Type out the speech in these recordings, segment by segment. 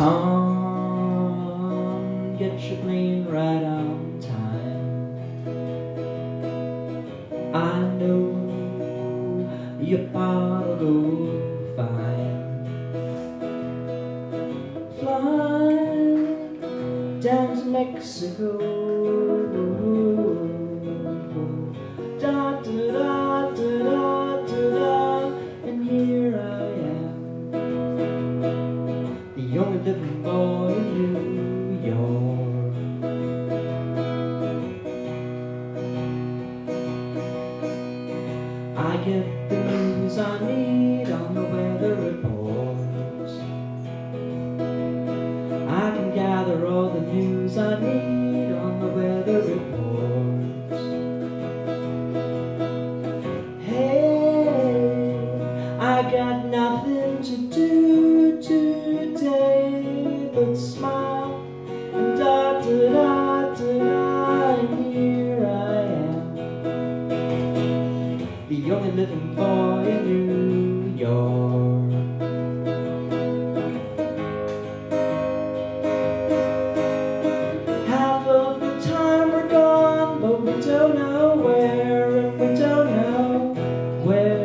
Tom, get your plane right on time. I know your part'll go fine. Fly down to Mexico. Da da da da da da da, and here I am, the only living boy in New York. I get the news I need on the weather reports. I can gather all the news I need on the weather reports. I got nothing to do today but smile and da da da da da, and here I am, the only living boy in New York. Half of the time we're gone, but we don't know where, and we don't know where.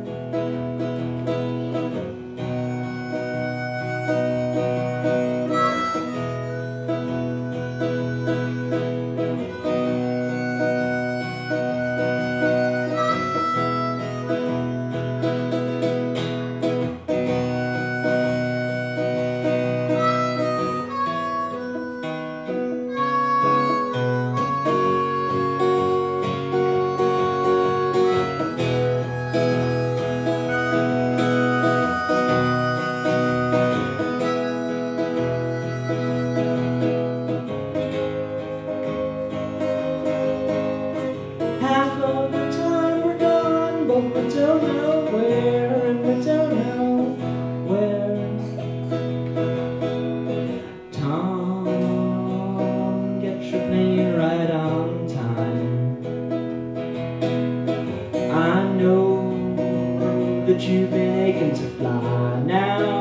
Half of the time we're gone, but we don't know where, and we don't know where. Tom, get your plane right on time. I know that you've been aching to fly now.